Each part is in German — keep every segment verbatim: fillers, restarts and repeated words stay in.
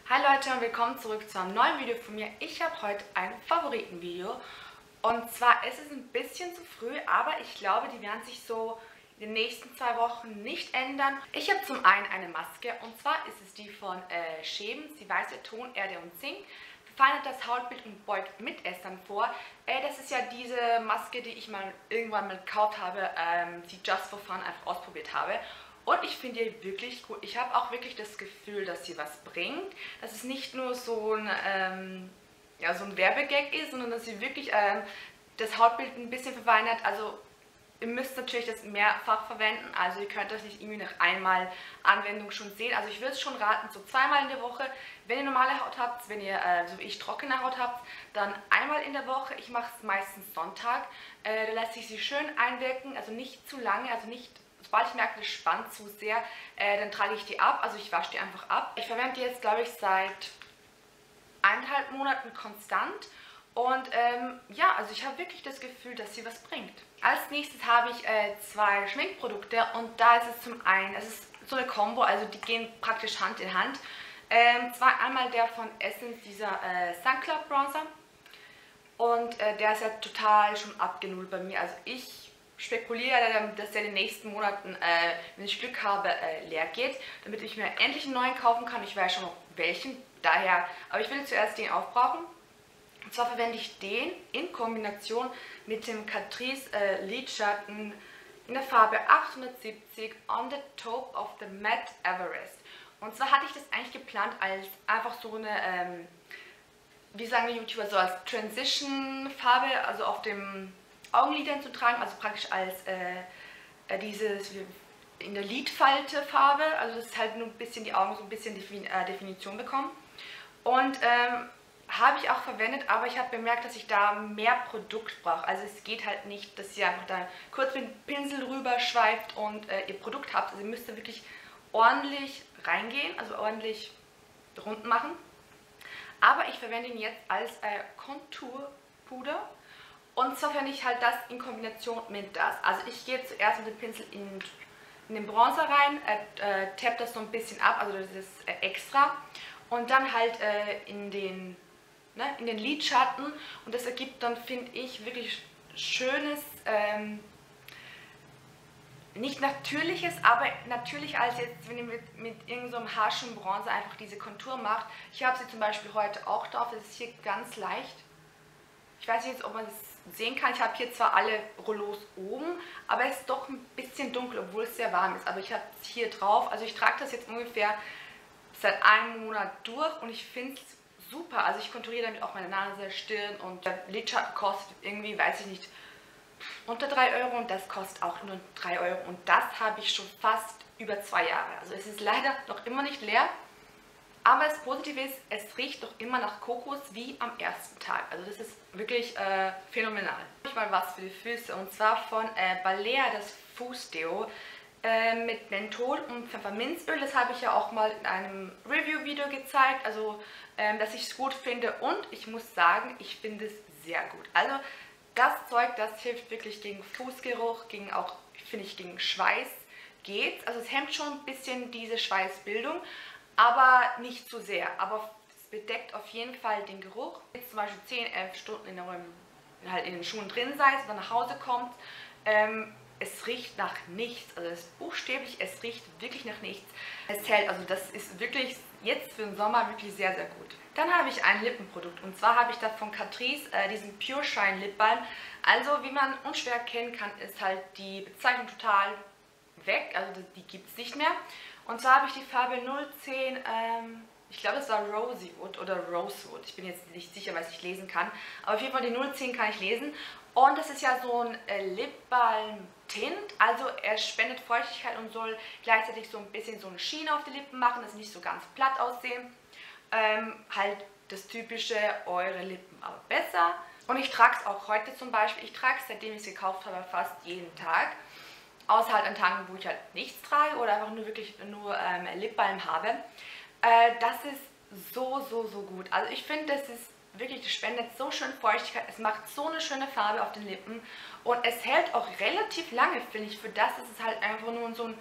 Hi Leute und willkommen zurück zu einem neuen Video von mir. Ich habe heute ein Favoritenvideo und zwar ist es ein bisschen zu früh, aber ich glaube, die werden sich so in den nächsten zwei Wochen nicht ändern. Ich habe zum einen eine Maske und zwar ist es die von äh, Schäben, sie weiße Ton, Erde und Zink. Verfeinert das Hautbild und beugt Mitessern vor. Äh, das ist ja diese Maske, die ich mal irgendwann mal gekauft habe, ähm, die Just for Fun einfach ausprobiert habe. Und ich finde die wirklich gut. Ich habe auch wirklich das Gefühl, dass sie was bringt. Dass es nicht nur so ein, ähm, ja, so ein Werbegag ist, sondern dass sie wirklich ähm, das Hautbild ein bisschen verfeinert. Also ihr müsst natürlich das mehrfach verwenden. Also ihr könnt das nicht irgendwie nach einmal Anwendung schon sehen. Also ich würde es schon raten, so zweimal in der Woche. Wenn ihr normale Haut habt, wenn ihr äh, so wie ich trockene Haut habt, dann einmal in der Woche. Ich mache es meistens Sonntag. Äh, da lässt sich sie schön einwirken, also nicht zu lange, also nicht... Sobald ich merke, das spannt zu sehr, äh, dann trage ich die ab, also ich wasche die einfach ab. Ich verwende die jetzt, glaube ich, seit eineinhalb Monaten konstant und ähm, ja, also ich habe wirklich das Gefühl, dass sie was bringt. Als nächstes habe ich äh, zwei Schminkprodukte und da ist es zum einen, es ist so eine Kombo, also die gehen praktisch Hand in Hand. Ähm, zwar einmal der von Essence, dieser äh, Sun Cloud Bronzer und äh, der ist ja total schon abgenudelt bei mir, also ich spekuliere, dass der in den nächsten Monaten, äh, wenn ich Glück habe, äh, leer geht, damit ich mir endlich einen neuen kaufen kann. Ich weiß schon noch welchen, daher, aber ich will zuerst den aufbrauchen. Und zwar verwende ich den in Kombination mit dem Catrice äh, Lidschatten in der Farbe achthundertsiebzig On the Top of the Matte Everest. Und zwar hatte ich das eigentlich geplant als einfach so eine, ähm, wie sagen die YouTuber, so als Transition-Farbe, also auf dem Augenlidern zu tragen, also praktisch als äh, dieses in der Lidfalte Farbe, also dass halt nur ein bisschen die Augen so ein bisschen Defin äh, Definition bekommen. Und ähm, habe ich auch verwendet, aber ich habe bemerkt, dass ich da mehr Produkt brauche. Also es geht halt nicht, dass ihr einfach da kurz mit dem Pinsel rüber schweift und äh, ihr Produkt habt. Also ihr müsst da wirklich ordentlich reingehen, also ordentlich rund machen. Aber ich verwende ihn jetzt als äh, Konturpuder. Und zwar verwende ich halt das in Kombination mit das. Also ich gehe zuerst mit dem Pinsel in, in den Bronzer rein, äh, äh, tappe das so ein bisschen ab, also das ist äh, extra. Und dann halt äh, in, den, ne, in den Lidschatten. Und das ergibt dann, finde ich, wirklich schönes, ähm, nicht natürliches, aber natürlich als jetzt, wenn ihr mit, mit irgendeinem so harschen Bronzer einfach diese Kontur macht. Ich habe sie zum Beispiel heute auch drauf, das ist hier ganz leicht. Ich weiß nicht jetzt, ob man das sehen kann. Ich habe hier zwar alle Rollos oben, aber es ist doch ein bisschen dunkel, obwohl es sehr warm ist. Aber ich habe es hier drauf. Also ich trage das jetzt ungefähr seit einem Monat durch und ich finde es super. Also ich konturiere damit auch meine Nase, Stirn und der Lidschatten kostet irgendwie, weiß ich nicht, unter drei Euro und das kostet auch nur drei Euro. Und das habe ich schon fast über zwei Jahre. Also es ist leider noch immer nicht leer. Aber das Positive ist, es riecht doch immer nach Kokos wie am ersten Tag. Also das ist wirklich äh, phänomenal. Ich mal was für die Füße und zwar von äh, Balea, das Fußdeo äh, mit Menthol und Pfefferminzöl. Das habe ich ja auch mal in einem Review-Video gezeigt, also äh, dass ich es gut finde und ich muss sagen, ich finde es sehr gut. Also das Zeug, das hilft wirklich gegen Fußgeruch, gegen auch, finde ich, gegen Schweiß geht. Also es hemmt schon ein bisschen diese Schweißbildung. Aber nicht zu sehr, aber es bedeckt auf jeden Fall den Geruch. Wenn ihr zum Beispiel zehn, elf Stunden in, eurem, halt in den Schuhen drin seid oder nach Hause kommt, ähm, es riecht nach nichts, also es ist buchstäblich, es riecht wirklich nach nichts. Es hält, also das ist wirklich jetzt für den Sommer wirklich sehr, sehr gut. Dann habe ich ein Lippenprodukt und zwar habe ich da von Catrice äh, diesen Pure Shine Lip Balm. Also wie man unschwer erkennen kann, ist halt die Bezeichnung total weg, also die gibt es nicht mehr. Und zwar habe ich die Farbe null zehn, ähm, ich glaube es war Rosywood oder Rosewood, ich bin jetzt nicht sicher, was ich lesen kann, aber auf jeden Fall die null zehn kann ich lesen. Und das ist ja so ein äh, Lip Balm Tint, also er spendet Feuchtigkeit und soll gleichzeitig so ein bisschen so eine Schiene auf die Lippen machen, dass sie nicht so ganz platt aussehen. Ähm, halt das typische, eure Lippen aber besser. Und ich trage es auch heute zum Beispiel, ich trage es seitdem ich es gekauft habe fast jeden Tag. Außer halt an Tagen, wo ich halt nichts trage oder einfach nur wirklich nur ähm, Lipbalm habe. Äh, das ist so, so, so gut. Also ich finde, das ist wirklich, das spendet so schön Feuchtigkeit. Es macht so eine schöne Farbe auf den Lippen. Und es hält auch relativ lange, finde ich, für das, dass es halt einfach nur so ein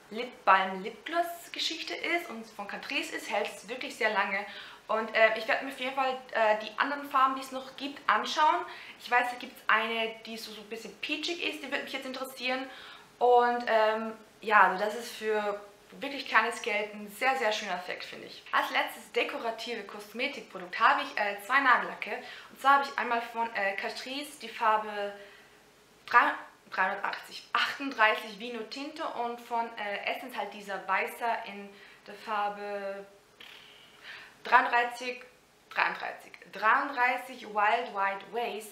Lip Balm Lipgloss Geschichte ist und von Catrice ist, hält es wirklich sehr lange. Und äh, ich werde mir auf jeden Fall äh, die anderen Farben, die es noch gibt, anschauen. Ich weiß, da gibt es eine, die so, so ein bisschen peachig ist, die würde mich jetzt interessieren. Und ähm, ja, also das ist für wirklich kleines Geld ein sehr, sehr schöner Effekt, finde ich. Als letztes dekorative Kosmetikprodukt habe ich äh, zwei Nagellacke. Und zwar habe ich einmal von äh, Catrice die Farbe dreihundertachtzig, achtunddreißig Vino Tinto und von äh, Essence halt dieser Weißer in der Farbe dreiunddreißig, dreiunddreißig, dreiunddreißig Wild White Ways.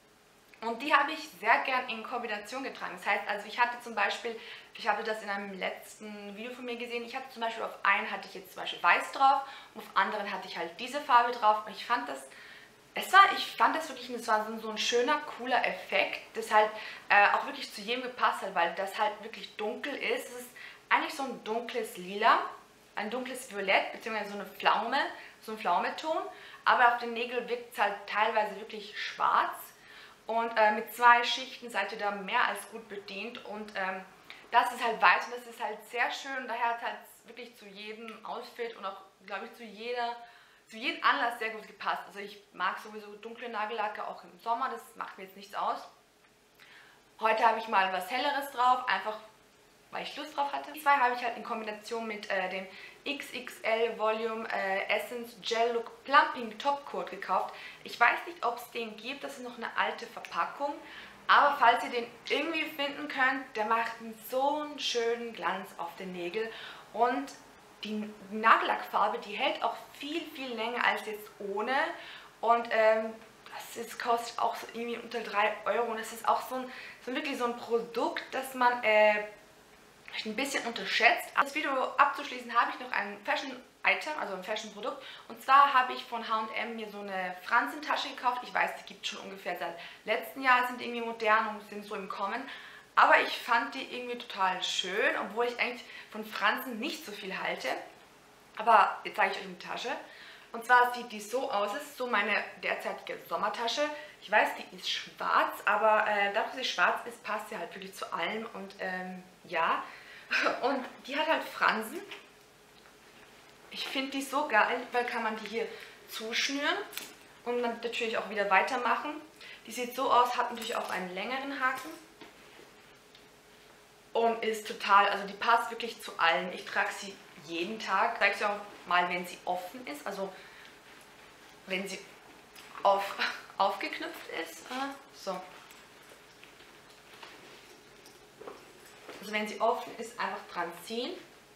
Und die habe ich sehr gern in Kombination getragen. Das heißt, also ich hatte zum Beispiel, ich habe das in einem letzten Video von mir gesehen, ich hatte zum Beispiel auf einen hatte ich jetzt zum Beispiel weiß drauf und auf anderen hatte ich halt diese Farbe drauf. Und ich fand das, es war, ich fand das wirklich, es war so, so ein schöner, cooler Effekt, das halt äh, auch wirklich zu jedem gepasst hat, weil das halt wirklich dunkel ist. Es ist eigentlich so ein dunkles Lila, ein dunkles Violett, beziehungsweise so eine Pflaume, so ein Pflaumeton, aber auf den Nägeln wirkt es halt teilweise wirklich schwarz. Und äh, mit zwei Schichten seid ihr da mehr als gut bedient. Und ähm, das ist halt weiß und das ist halt sehr schön. Daher hat es halt wirklich zu jedem Outfit und auch, glaube ich, zu jeder, zu jedem Anlass sehr gut gepasst. Also ich mag sowieso dunkle Nagellacke auch im Sommer, das macht mir jetzt nichts aus. Heute habe ich mal was Helleres drauf, einfach weil ich Lust drauf hatte. Die zwei habe ich halt in Kombination mit äh, dem X X L Volume äh, Essence Gel Look Plumping Topcoat gekauft. Ich weiß nicht, ob es den gibt, das ist noch eine alte Verpackung. Aber falls ihr den irgendwie finden könnt, der macht einen so einen schönen Glanz auf den Nägel. Und die Nagellackfarbe, die hält auch viel, viel länger als jetzt ohne. Und ähm, das ist, kostet auch so irgendwie unter drei Euro. Und es ist auch so ein, so wirklich so ein Produkt, das man äh, ein bisschen unterschätzt. Um das Video abzuschließen, habe ich noch ein Fashion-Item, also ein Fashion-Produkt. Und zwar habe ich von H und M mir so eine Fransentasche gekauft. Ich weiß, die gibt es schon ungefähr seit letztem Jahr, sind irgendwie modern und sind so im Kommen. Aber ich fand die irgendwie total schön, obwohl ich eigentlich von Fransen nicht so viel halte. Aber jetzt zeige ich euch die Tasche. Und zwar sieht die so aus, es ist so meine derzeitige Sommertasche. Ich weiß, die ist schwarz, aber äh, dadurch, dass sie schwarz ist, passt sie halt wirklich zu allem. Und ähm, ja, und die hat halt Fransen. Ich finde die so geil, weil kann man die hier zuschnüren und dann natürlich auch wieder weitermachen. Die sieht so aus, hat natürlich auch einen längeren Haken. Und ist total, also die passt wirklich zu allen. Ich trage sie jeden Tag. Ich zeige sie auch mal, wenn sie offen ist, also wenn sie auf, aufgeknüpft ist. So. Also wenn sie offen ist, einfach dran ziehen.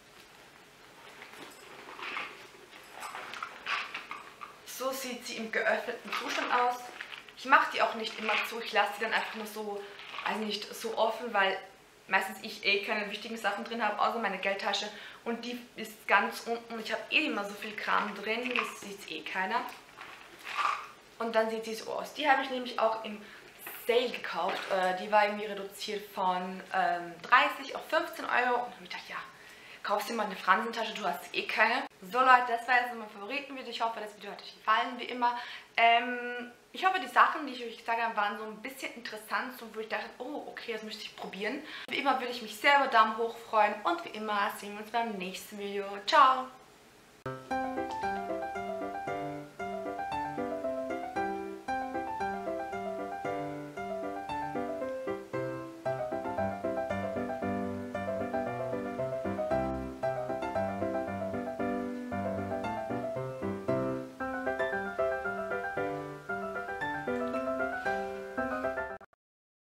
So sieht sie im geöffneten Zustand aus. Ich mache die auch nicht immer zu, ich lasse sie dann einfach nur so, also nicht so offen, weil meistens ich eh keine wichtigen Sachen drin habe, außer meine Geldtasche. Und die ist ganz unten. Ich habe eh immer so viel Kram drin, das sieht eh keiner. Und dann sieht sie so aus. Die habe ich nämlich auch im Sale gekauft. Äh, die war irgendwie reduziert von ähm, dreißig auf fünfzehn Euro. Und dann habe ich gedacht, ja, kaufst dir mal eine Fransentasche, du hast eh keine. So Leute, das war jetzt mein Favoritenvideo. Ich hoffe, das Video hat euch gefallen, wie immer. Ähm, ich hoffe, die Sachen, die ich euch gesagt habe, waren so ein bisschen interessant, so wo ich dachte, oh, okay, das möchte ich probieren. Wie immer würde ich mich sehr über Daumen hoch freuen und wie immer sehen wir uns beim nächsten Video. Ciao!